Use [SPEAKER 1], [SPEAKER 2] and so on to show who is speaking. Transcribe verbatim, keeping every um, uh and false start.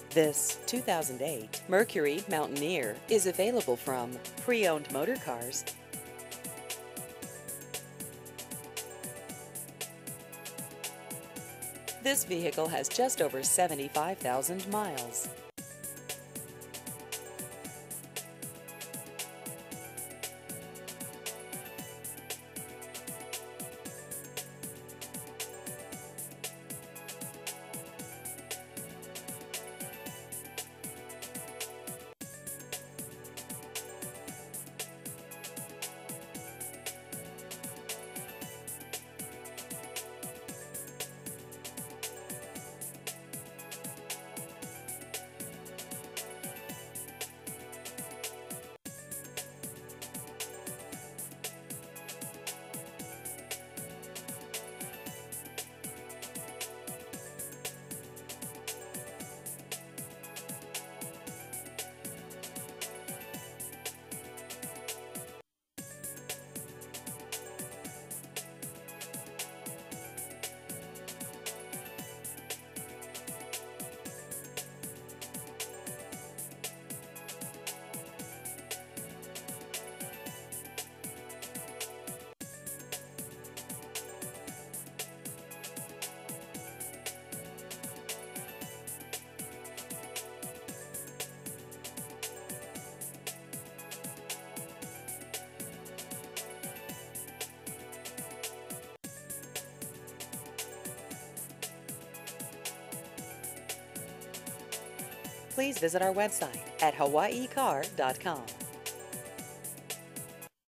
[SPEAKER 1] This two thousand eight Mercury Mountaineer is available from Pre-Owned Motor Cars. This vehicle has just over seventy-five thousand miles. Please visit our website at hawaii car dot com.